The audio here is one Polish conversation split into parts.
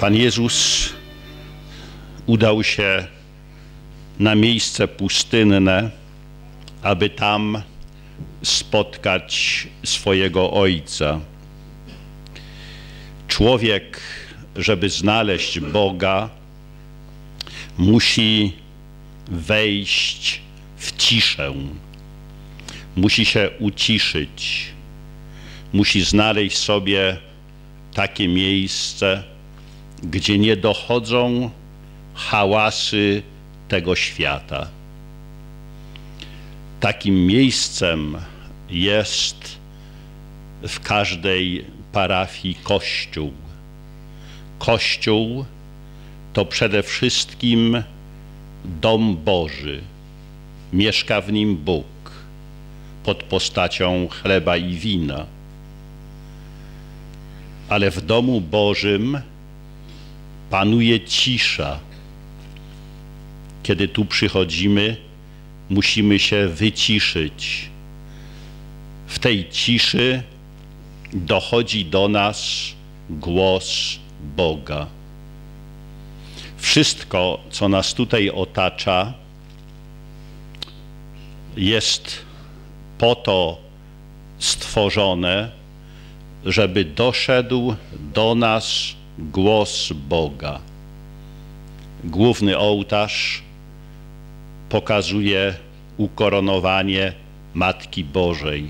Pan Jezus udał się na miejsce pustynne, aby tam spotkać swojego Ojca. Człowiek, żeby znaleźć Boga, musi wejść w ciszę, musi się uciszyć, musi znaleźć sobie takie miejsce, gdzie nie dochodzą hałasy tego świata. Takim miejscem jest w każdej parafii Kościół. Kościół to przede wszystkim dom Boży. Mieszka w nim Bóg pod postacią chleba i wina. Ale w domu Bożym panuje cisza. Kiedy tu przychodzimy, musimy się wyciszyć. W tej ciszy dochodzi do nas głos Boga. Wszystko, co nas tutaj otacza, jest po to stworzone, żeby doszedł do nas głos Boga. Główny ołtarz pokazuje ukoronowanie Matki Bożej.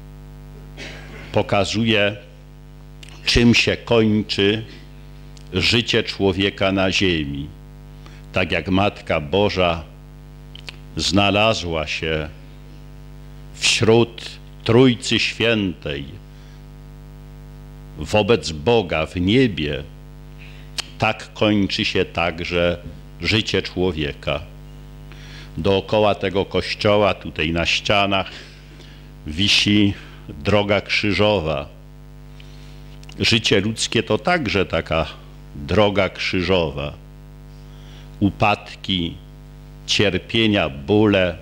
Pokazuje, czym się kończy życie człowieka na ziemi. Tak jak Matka Boża znalazła się wśród Trójcy Świętej, wobec Boga w niebie, tak kończy się także życie człowieka. Dookoła tego kościoła, tutaj na ścianach, wisi droga krzyżowa. Życie ludzkie to także taka droga krzyżowa. Upadki, cierpienia, bóle.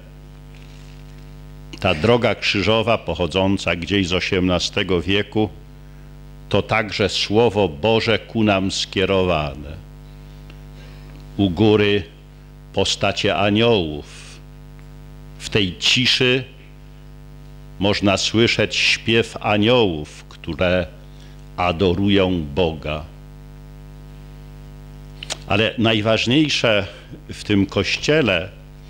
Ta droga krzyżowa pochodząca gdzieś z XVIII wieku to także Słowo Boże ku nam skierowane. U góry postacie aniołów. W tej ciszy można słyszeć śpiew aniołów, które adorują Boga. Ale najważniejsze w tym Kościele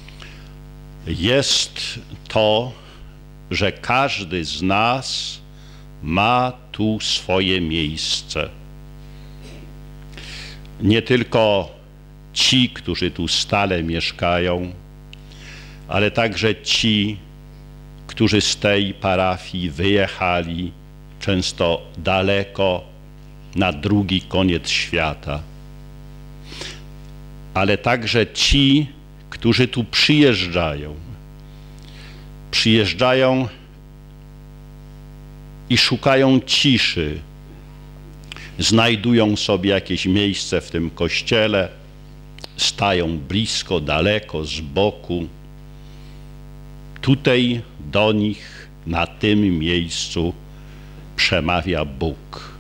jest to, że każdy z nas ma tu swoje miejsce. Nie tylko ci, którzy tu stale mieszkają, ale także ci, którzy z tej parafii wyjechali często daleko na drugi koniec świata. Ale także ci, którzy tu przyjeżdżają. Przyjeżdżają i szukają ciszy. Znajdują sobie jakieś miejsce w tym kościele, stają blisko, daleko, z boku. Tutaj do nich, na tym miejscu przemawia Bóg.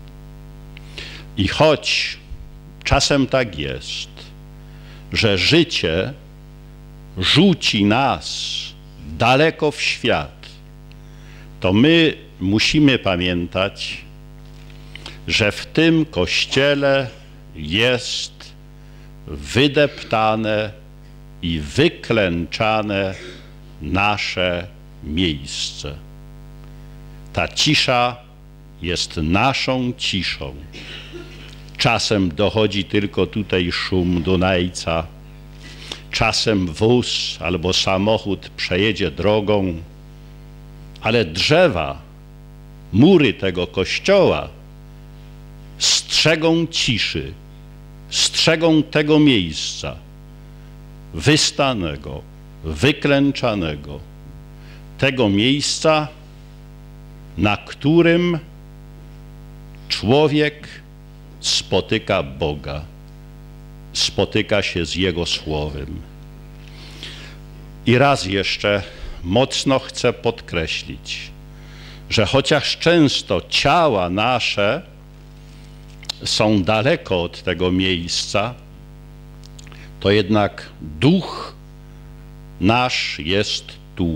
I choć czasem tak jest, że życie rzuci nas daleko w świat, to my musimy pamiętać, że w tym Kościele jest wydeptane i wyklęczane nasze miejsce. Ta cisza jest naszą ciszą. Czasem dochodzi tylko tutaj szum Dunajca, czasem wóz albo samochód przejedzie drogą, ale drzewa, mury tego kościoła strzegą ciszy, strzegą tego miejsca wystanego, wyklęczanego, tego miejsca, na którym człowiek spotyka Boga, spotyka się z Jego Słowem. I raz jeszcze mocno chcę podkreślić, że chociaż często ciała nasze są daleko od tego miejsca, to jednak duch nasz jest tu.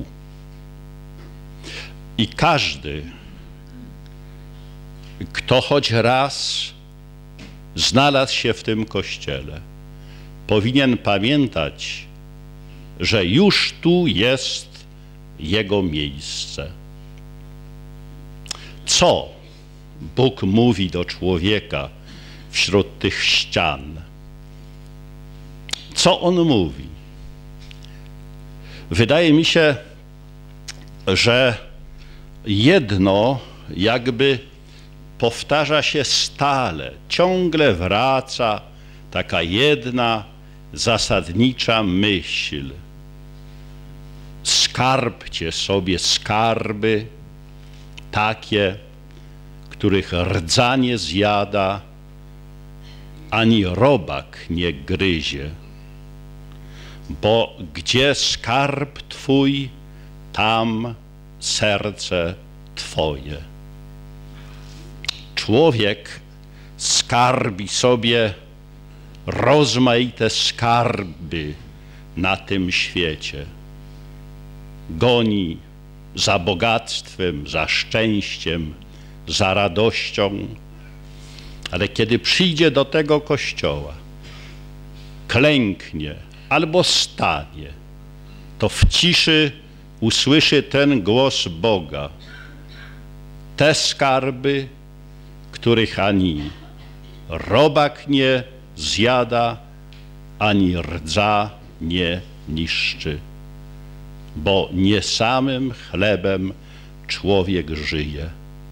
I każdy, kto choć raz znalazł się w tym kościele, powinien pamiętać, że już tu jest jego miejsce. Co Bóg mówi do człowieka wśród tych ścian? Co On mówi? Wydaje mi się, że jedno jakby powtarza się stale, ciągle wraca taka jedna zasadnicza myśl. Skarbcie sobie skarby takie, których rdza nie zjada, ani robak nie gryzie. Bo gdzie skarb Twój, tam serce Twoje. Człowiek skarbi sobie rozmaite skarby na tym świecie. Goni za bogactwem, za szczęściem, za radością, ale kiedy przyjdzie do tego kościoła, klęknie albo stanie, to w ciszy usłyszy ten głos Boga. Te skarby, których ani robak nie zjada, ani rdza nie niszczy, bo nie samym chlebem człowiek żyje.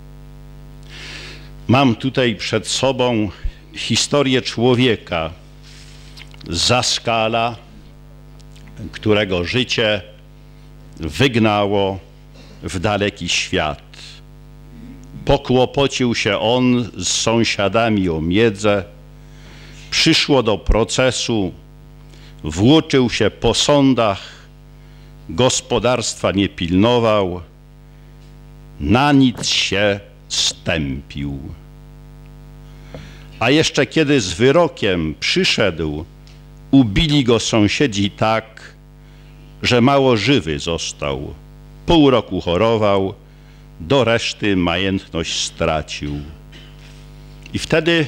Mam tutaj przed sobą historię człowieka z Zaskala, którego życie wygnało w daleki świat. Pokłopocił się on z sąsiadami o miedzę, przyszło do procesu, włóczył się po sądach, gospodarstwa nie pilnował, na nic się stępił. A jeszcze kiedy z wyrokiem przyszedł, ubili go sąsiedzi tak, że mało żywy został. Pół roku chorował, do reszty majętność stracił. I wtedy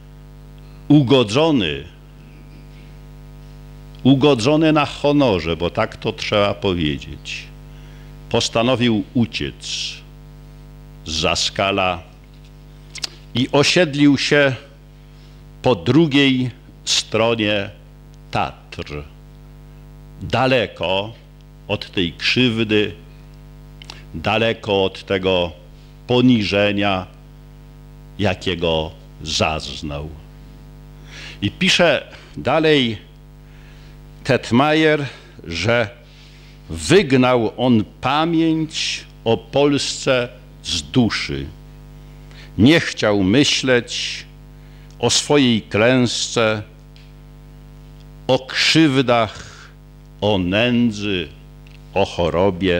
ugodzony na honorze, bo tak to trzeba powiedzieć, postanowił uciec z Zaskala i osiedlił się po drugiej stronie Tatr, daleko od tej krzywdy, daleko od tego poniżenia, jakiego zaznał. I pisze dalej Tetmajer, że wygnał on pamięć o Polsce z duszy. Nie chciał myśleć o swojej klęsce, o krzywdach, o nędzy, o chorobie.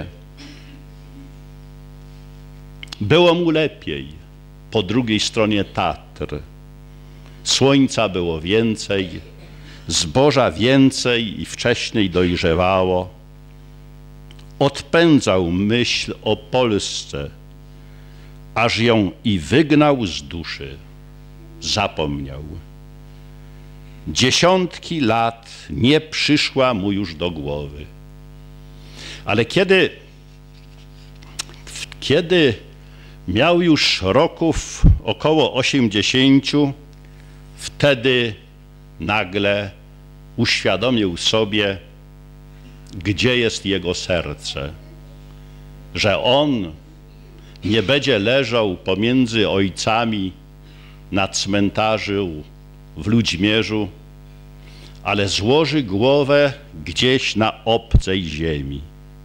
Było mu lepiej po drugiej stronie Tatr. Słońca było więcej, zboża więcej i wcześniej dojrzewało. Odpędzał myśl o Polsce, aż ją i wygnał z duszy, zapomniał. Dziesiątki lat nie przyszła mu już do głowy. Ale kiedy miał już roków około 80, wtedy nagle uświadomił sobie, gdzie jest jego serce, że on nie będzie leżał pomiędzy ojcami na cmentarzu w Ludźmierzu, ale złoży głowę gdzieś na obcej ziemi.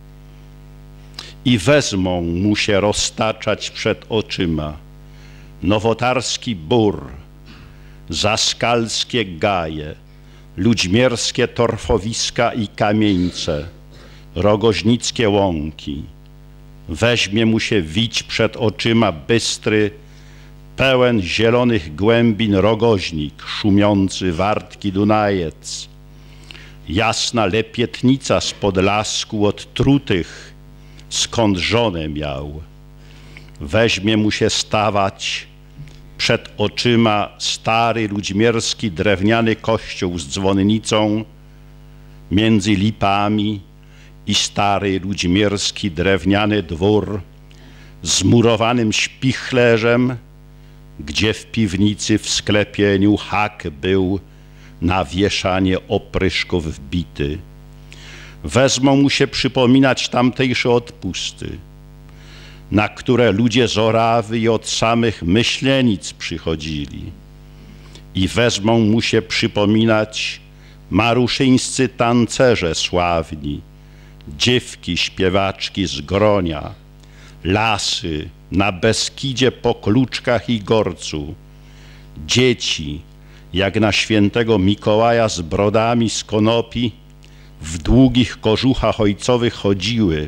I wezmą mu się roztaczać przed oczyma nowotarski bór, zaskalskie gaje, ludźmierskie torfowiska i kamieńce, rogoźnickie łąki. Weźmie mu się wić przed oczyma bystry, pełen zielonych głębin rogoźnik, szumiący wartki Dunajec, jasna lepietnica z Podlasku od trutych, skąd żonę miał. Weźmie mu się stawać przed oczyma stary ludźmierski drewniany kościół z dzwonnicą między lipami i stary ludźmierski drewniany dwór z murowanym śpichlerzem, gdzie w piwnicy w sklepieniu hak był na wieszanie opryszków wbity. Wezmą mu się przypominać tamtejsze odpusty, na które ludzie z Orawy i od samych Myślenic przychodzili. I wezmą mu się przypominać maruszyńscy tancerze sławni, dziewki śpiewaczki z Gronia, lasy na Beskidzie po Kluczkach i Gorcu, dzieci jak na świętego Mikołaja z brodami z konopi w długich kożuchach ojcowych chodziły,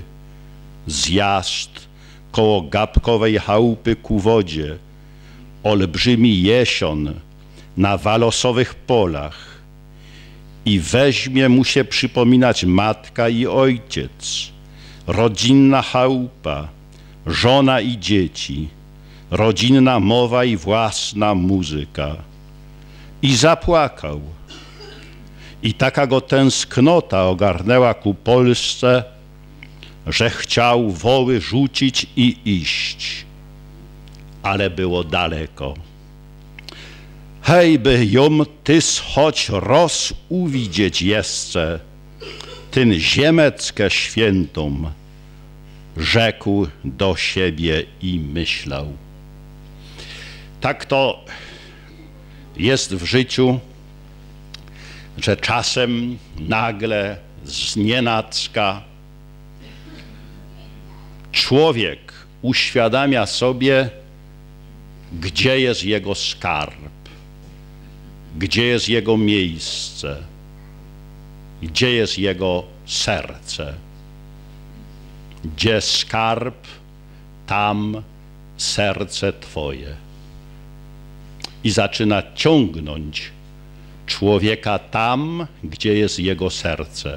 zjazd koło Gabkowej chałupy ku wodzie, olbrzymi jesion na walosowych polach. I weźmie mu się przypominać matka i ojciec, rodzinna chałupa, żona i dzieci, rodzinna mowa i własna muzyka. I zapłakał. I taka go tęsknota ogarnęła ku Polsce, że chciał woły rzucić i iść, ale było daleko. Hej, by ją tys choć roz uwidzieć jeszcze, ten ziemeckę świętą, rzekł do siebie i myślał. Tak to jest w życiu, że czasem nagle znienacka człowiek uświadamia sobie, gdzie jest jego skarb, gdzie jest jego miejsce, gdzie jest jego serce. Gdzie skarb, tam serce Twoje. I zaczyna ciągnąć człowieka tam, gdzie jest jego serce.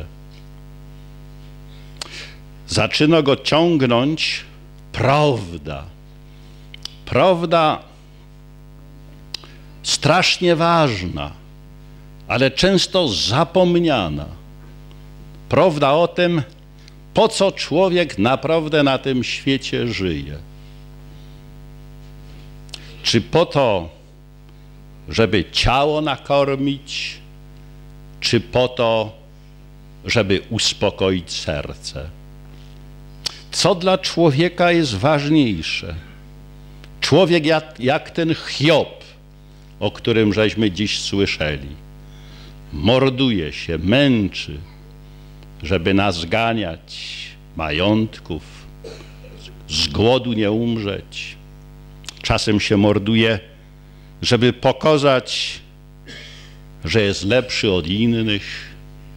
Zaczyna go ciągnąć prawda. Prawda strasznie ważna, ale często zapomniana. Prawda o tym, po co człowiek naprawdę na tym świecie żyje. Czy po to, żeby ciało nakarmić, czy po to, żeby uspokoić serce? Co dla człowieka jest ważniejsze? Człowiek jak ten Hiob, o którym żeśmy dziś słyszeli, morduje się, męczy, żeby nazganiać majątków, z głodu nie umrzeć. Czasem się morduje, żeby pokazać, że jest lepszy od innych,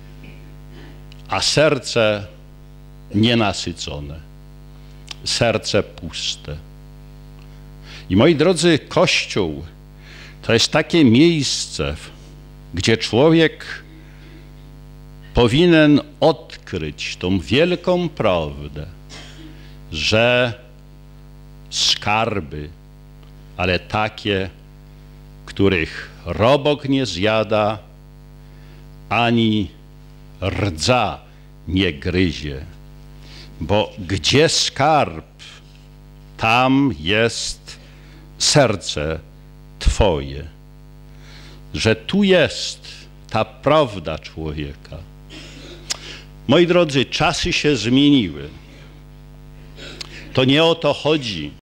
a serce nienasycone, serce puste. I moi drodzy, Kościół to jest takie miejsce, gdzie człowiek powinien odkryć tą wielką prawdę, że skarby, ale takie, których robok nie zjada, ani rdza nie gryzie. Bo gdzie skarb, tam jest serce Twoje. Że tu jest ta prawda człowieka. Moi drodzy, czasy się zmieniły. To nie o to chodzi,